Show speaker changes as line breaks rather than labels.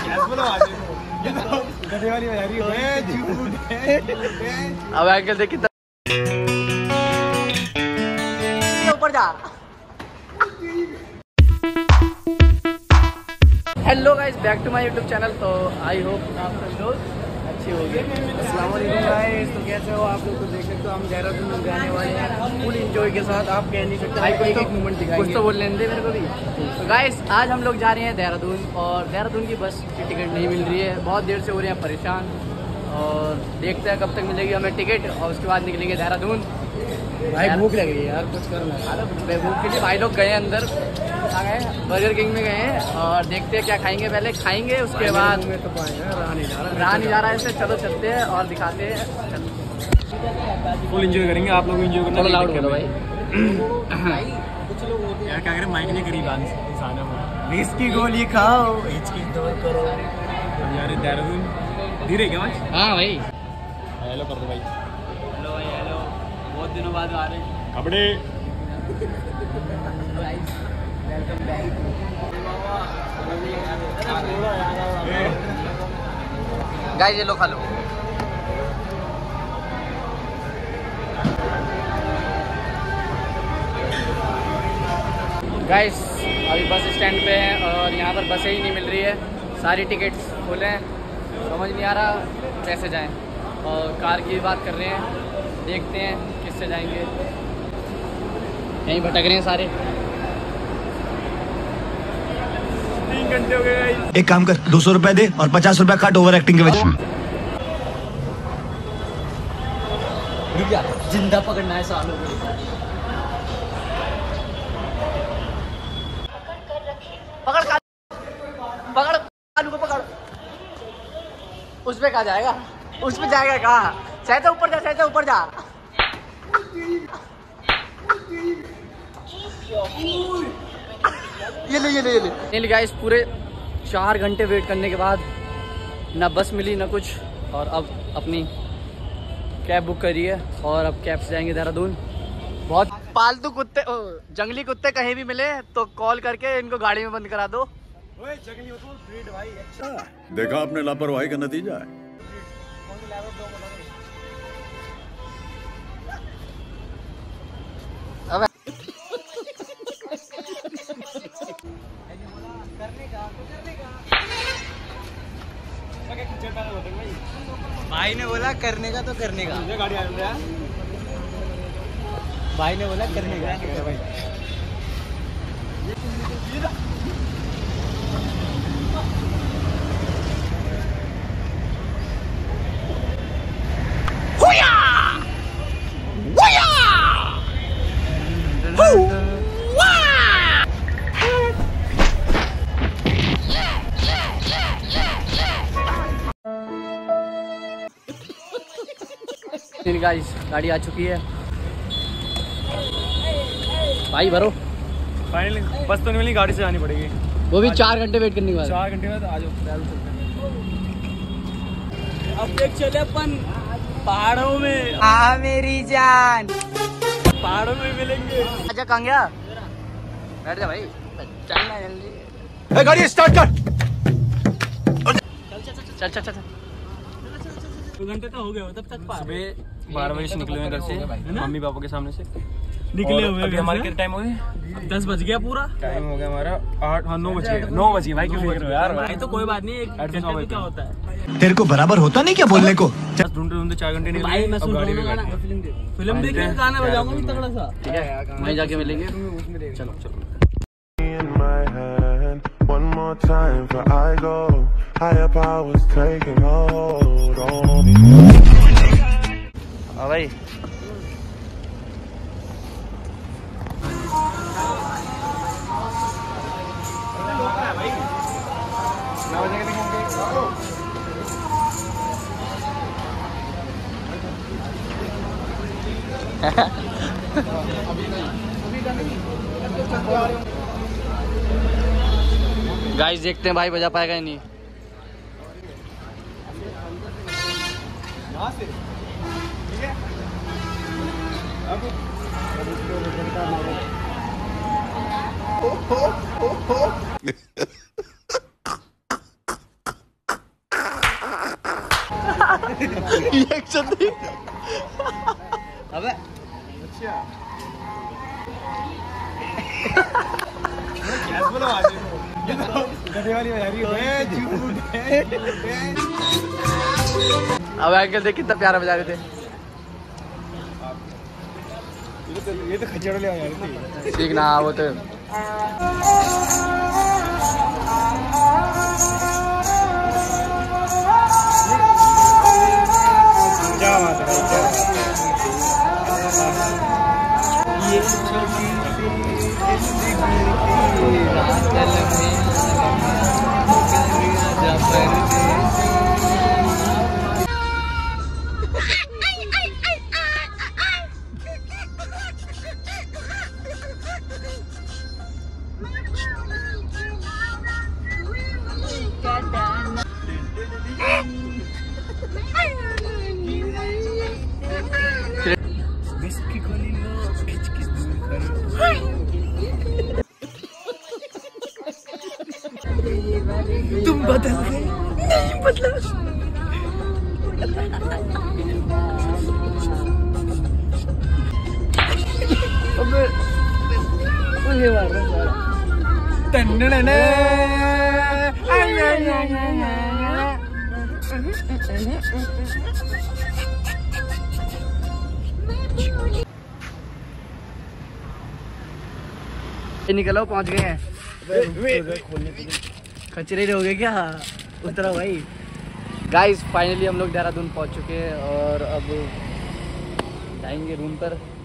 अब अंकल देख कितना ऊपर जा। Hello guys, back to my YouTube channel. तो आई होप आप सब लोग अच्छे हो गए। अस्सलाम वालेकुम गाइस, तो कैसे हो आप लोग? तो देख सकते हो हम देहरादून जाने वाले हैं फुल एंजॉय के साथ। आप कह नहीं सकते भाई, एक मोमेंट दिखाएंगे, कुछ तो बोल लेने दे मेरे को भी। तो गाइस आज हम लोग जा रहे हैं देहरादून, और देहरादून की बस की टिकट नहीं मिल रही है। बहुत देर से हो रहे हैं परेशान, और देखते हैं कब तक मिलेगी हमें टिकट, और उसके बाद निकलेंगे देहरादून। भाई भूख लग रही है यार, कुछ करना। भूख के लिए भाई लोग गए अंदर, आ गए बर्गर किंग में गए हैं, और देखते हैं क्या खाएंगे। पहले खाएंगे, उसके बाद में तो रहा नहीं जा रहा है ऐसे। चलो चलते हैं और दिखाते हैं।
फुल एंजॉय करेंगे, आप लोग एंजॉय करना।
चलो लाउड करो भाई।
यार क्या करें, माइक ने करीब इंसान है। इसकी गोली खाओ, इसकी दौड़ करो यार। देहरादून धीरे क्या भाई?
हाँ भाई,
हेलो कर दो भाई।
हेलो भाई, हेलो। बहुत दिनों बाद आ रहे हैं
कपड़े।
गाइस ये लो, खा लो। गाइस अभी बस स्टैंड पे हैं, और यहाँ पर बसें ही नहीं मिल रही है। सारी टिकट्स फुल हैं, समझ नहीं आ रहा कैसे जाएं। और कार की बात कर रहे हैं, देखते हैं किससे जाएंगे। यहीं भटक रहे हैं सारे।
3 घंटे हो गए।
एक काम कर, 200 रुपए दे और 50 रुपए काट ओवर एक्टिंग के वजह से।
जिंदा पकड़ना है सालों को। पकड़ आलू को पकड़। उस पे कहाँ जाएगा? उस पे जाएगा कहाँ? सहजा ऊपर जा, सहजा ऊपर जा। ये ले गाइस, पूरे 4 घंटे वेट करने के बाद ना बस मिली ना कुछ, और अब अपनी कैब बुक करी है, और अब कैब से जाएंगे देहरादून। बहुत पालतू कुत्ते, जंगली कुत्ते कहीं भी मिले तो कॉल करके इनको गाड़ी में बंद करा दो।
जंगली हो तो ब्रीड भाई।
देखा आपने लापरवाही का नतीजा है।
भाई ने बोला करने का तो करने का।
गाड़ी आ रही है।
भाई ने बोला करने का भाई। गाइस गाड़ी आ चुकी है भाई, भरो।
फाइनली बस तो नहीं मिली, गाड़ी से जानी पड़ेगी।
वो भी 4 घंटे वेट करने के बाद।
4 घंटे में तो आ जाओ।
अब देख चले अपन पहाड़ों में। आ मेरी जान,
पहाड़ों में मिलेंगे।
अच्छा कहाँ गया? बैठ जा भाई, चलना जल्दी।
गाड़ी स्टार्ट कर।
चल
2 घंटे तो हो गए तब तक। सुबह 12 बजे से निकले हुए घर से, मम्मी पापा के सामने से निकले हुए। अभी हमारे कितने टाइम हो गए? 10 बज गया पूरा। टाइम हो गया हमारा 9 बज गए। 9 बज गए भाई, क्यों फिक्र हो यार? भाई तो कोई बात नहीं, 1 घंटे में क्या होता है।
तेरे को बराबर होता नहीं क्या बोलने को?
बस ढूंढते 4 घंटे निकले।
भाई मैं सुन रहा हूँ
फिल्म देख के गाना बजाऊंगा भी तगड़ा सा।
ठीक है, वहीं जाके मिलेंगे। चलो चलो।
One more time before I go. Higher powers taking hold on me.
हाँ भाई, गाइस देखते हैं भाई बजा पाएगा या नहीं। रिएक्शन दे। अबे अच्छा अब अंकल देख कितना प्यारा बजा रहे थे।
ये तो खचड़ ले यार
ठीक ना वो तो
क्या बात है
ये छोटी तुम बदल गए नहीं बदला। निकलो पहुंच गए हैं। खचरे हो गए क्या? उतरा भाई। गाइस फाइनली हम लोग देहरादून पहुंच चुके हैं और अब जाएंगे रूम पर।